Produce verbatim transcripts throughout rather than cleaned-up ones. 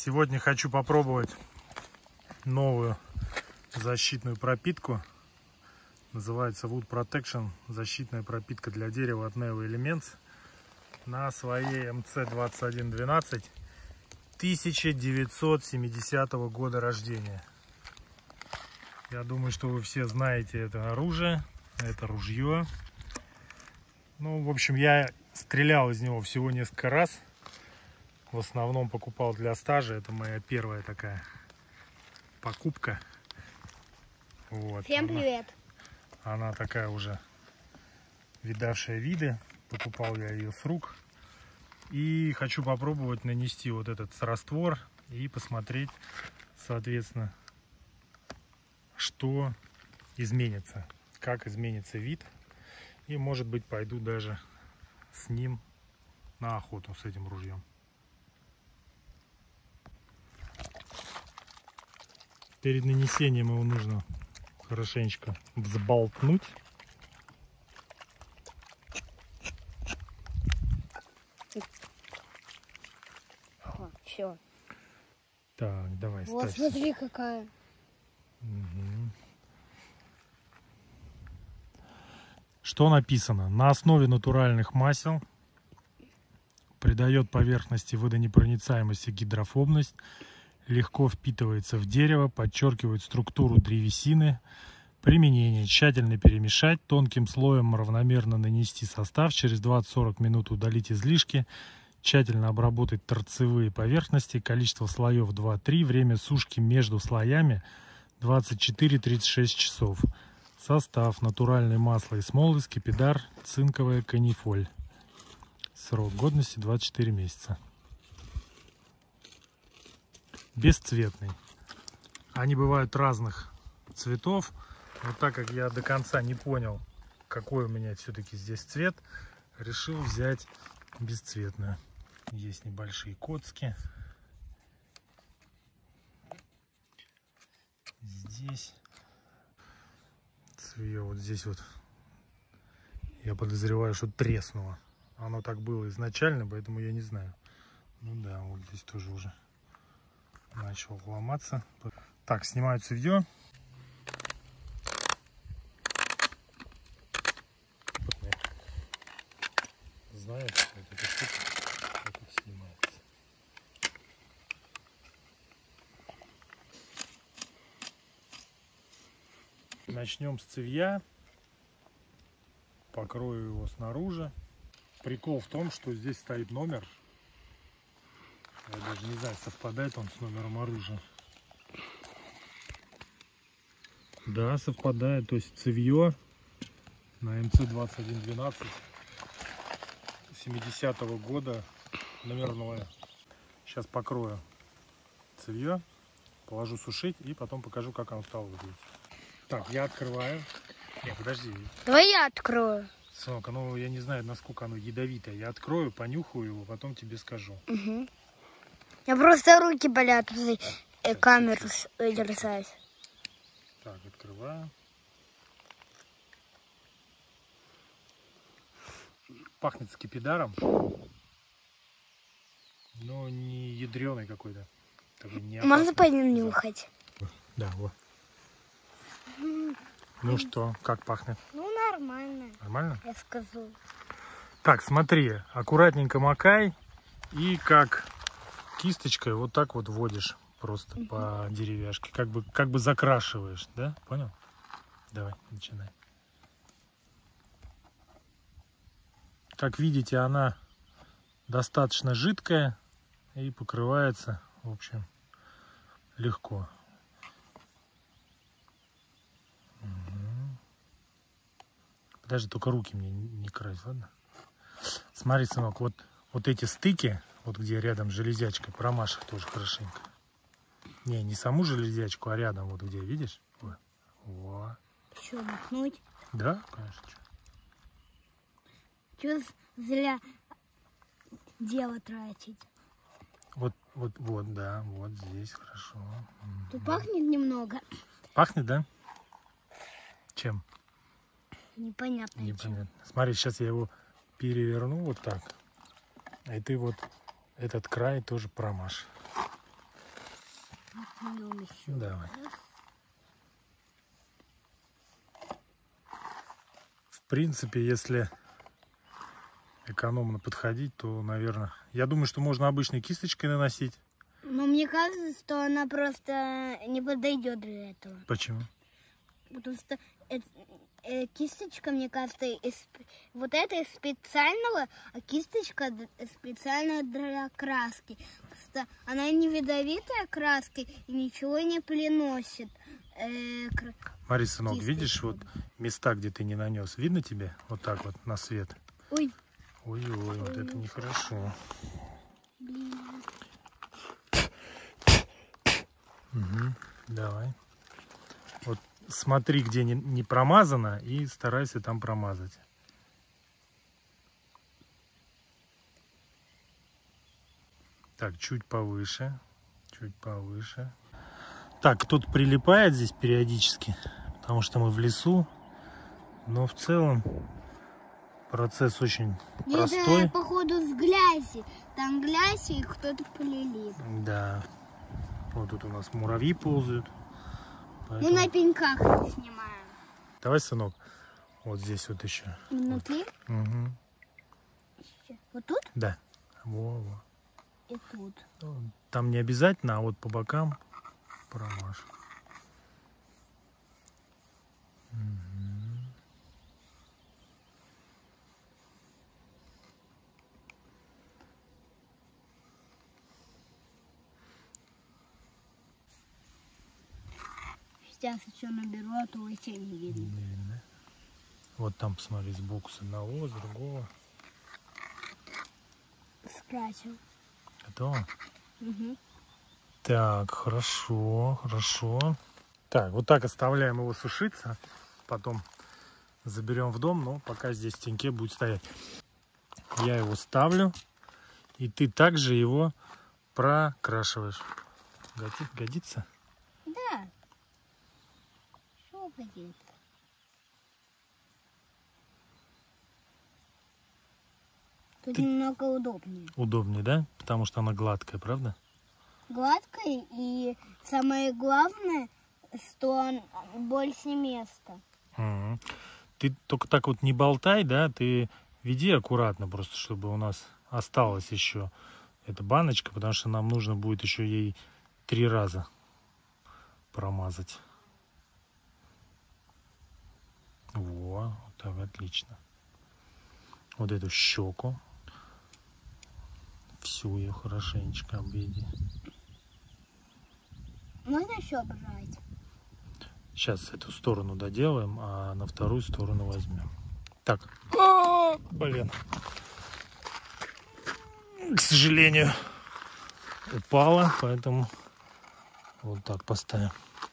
Сегодня хочу попробовать новую защитную пропитку. Называется Wood Protection. Защитная пропитка для дерева от Neo Elements. На своей эм цэ двадцать один двенадцать тысяча девятьсот семидесятого года рождения. Я думаю, что вы все знаете это оружие. Это ружье. Ну, в общем, я стрелял из него всего несколько раз. В основном покупал для стажа. Это моя первая такая покупка. Вот. Всем она, привет. Она такая уже видавшая виды. Покупал я ее с рук. И хочу попробовать нанести вот этот раствор и посмотреть, соответственно, что изменится, как изменится вид. И, может быть, пойду даже с ним на охоту, с этим ружьем. Перед нанесением его нужно хорошенечко взболтнуть. Все. Так, давай, Вот ставь. смотри, какая. Угу. Что написано? На основе натуральных масел придает поверхности водонепроницаемость и гидрофобность, легко впитывается в дерево, подчеркивает структуру древесины. Применение: тщательно перемешать, тонким слоем равномерно нанести состав, через двадцать-сорок минут удалить излишки, тщательно обработать торцевые поверхности, количество слоев два-три, время сушки между слоями двадцать четыре — тридцать шесть часов. Состав: натуральное масло и смолы, скипидар, цинковая канифоль. Срок годности двадцать четыре месяца. Бесцветный. Они бывают разных цветов. Но так как я до конца не понял, какой у меня все-таки здесь цвет, решил взять бесцветную. Есть небольшие коцки. Здесь цвет вот здесь вот, я подозреваю, что треснуло. Оно так было изначально, поэтому я не знаю. Ну да, вот здесь тоже уже начал ломаться. Так, снимаю цевье. Знаю, что эта штука как это снимается. Начнем с цевья. Покрою его снаружи. Прикол в том, что здесь стоит номер. Я даже не знаю, совпадает он с номером оружия. Да, совпадает. То есть цевье на эм цэ двадцать один двенадцать семидесятого года номерное. Сейчас покрою цевье, положу сушить и потом покажу, как оно стало выглядеть. Так, я открываю. Нет, подожди. Давай я открою. Сынок, ну я не знаю, насколько оно ядовитое. Я открою, понюхаю его, потом тебе скажу. Угу. Я просто руки болят после э, камеру держать. Так, открываю. Пахнет скипидаром. Но не ядреный какой-то. Можно понюхать? Да, вот. Ну что, как пахнет? Ну, нормально. Нормально? Я скажу. Так, смотри, аккуратненько макай и как кисточкой вот так вот вводишь просто угу. по деревяшке. Как бы, как бы закрашиваешь, да? Понял? Давай, начинай. Как видите, она достаточно жидкая и покрывается, в общем, легко. Угу. Подожди, только руки мне не крась, ладно? Смотри, сынок, вот, вот эти стыки, вот где рядом железячка, промажь их тоже хорошенько. Не, не саму железячку, а рядом, вот где, видишь? Вот. Вот. Что, махнуть? Да, конечно. Что зря дело тратить? Вот, вот, вот, да, вот здесь хорошо. Тут пахнет немного. Пахнет, да? Чем? Непонятно. Непонятно. Чем. Смотри, сейчас я его переверну вот так. И ты вот этот край тоже промажь. Давай. В принципе, если экономно подходить, то, наверное, я думаю, что можно обычной кисточкой наносить. Но мне кажется, что она просто не подойдет для этого. Почему? Потому что это, э, кисточка, мне кажется, из, вот это из специального, а кисточка специальная для краски. Просто она не ядовитая краской и ничего не приносит. Э, кр... Смотри, сынок, кисточку. Видишь вот места, где ты не нанес? Видно тебе? Вот так вот на свет. Ой. Ой-ой, вот это нехорошо. Блин. Угу, давай. Вот смотри, где не, не промазано, и старайся там промазать. Так, чуть повыше, чуть повыше. Так, тут прилипает здесь периодически, потому что мы в лесу, но в целом процесс очень это, простой. Походу, с грязи. Там грязь, и кто-то прилип. Да. Вот тут у нас муравьи ползают. Поэтому... Мы на пеньках это снимаем. Давай, сынок, вот здесь вот еще. Внутри? Вот. Угу. Вот тут? Да. Во-во. И тут. Там не обязательно, а вот по бокам промажь. Угу. Сейчас еще наберу, а то вообще не видно. Не видно. Вот там, посмотри, сбоку с одного, с другого. Скрасил. Готово? Угу. Так, хорошо, хорошо. Так, вот так оставляем его сушиться. Потом заберем в дом, но пока здесь в теньке будет стоять. Я его ставлю, и ты также его прокрашиваешь. Годи, годится? Да. Что годится? Тут Ты... немного удобнее. Удобнее, да? Потому что она гладкая, правда? Гладкая, и самое главное, что больше места. Угу. Ты только так вот не болтай, да? Ты веди аккуратно, просто чтобы у нас осталась еще эта баночка, потому что нам нужно будет еще ей три раза промазать. Во, вот так, отлично. Вот эту щеку. Всю ее хорошенечко обведи. Можно еще брать? Сейчас эту сторону доделаем, а на вторую сторону возьмем. Так. А, блин. К сожалению, упала, поэтому вот так поставим.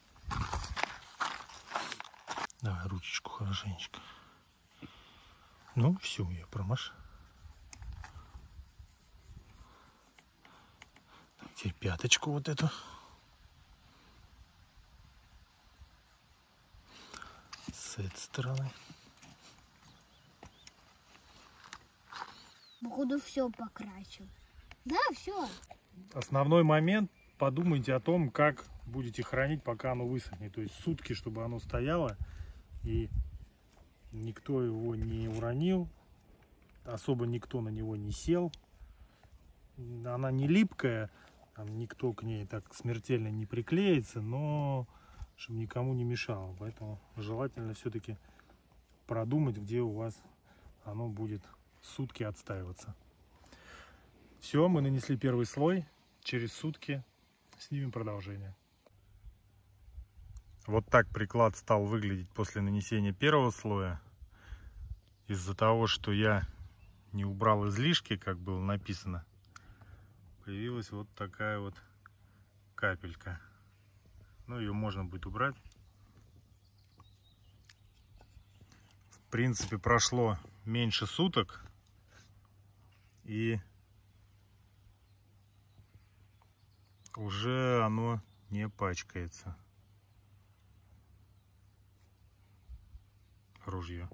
Давай ручечку хорошенечко. Ну, всю ее промажь. Так, теперь пяточку вот эту. С этой стороны. Походу все покрасил. Да, все. Основной момент, подумайте о том, как будете хранить, пока оно высохнет. То есть сутки, чтобы оно стояло и никто его не уронил, особо никто на него не сел. Она не липкая, там никто к ней так смертельно не приклеится, но чтобы никому не мешало. Поэтому желательно все-таки продумать, где у вас оно будет сутки отстаиваться. Все, мы нанесли первый слой. Через сутки снимем продолжение. Вот так приклад стал выглядеть после нанесения первого слоя. Из-за того, что я не убрал излишки, как было написано, появилась вот такая вот капелька. Ну, ее можно будет убрать. В принципе, прошло меньше суток, и уже оно не пачкается. Ружье.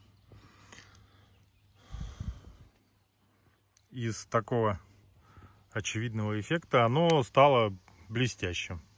Из такого очевидного эффекта, оно стало блестящим.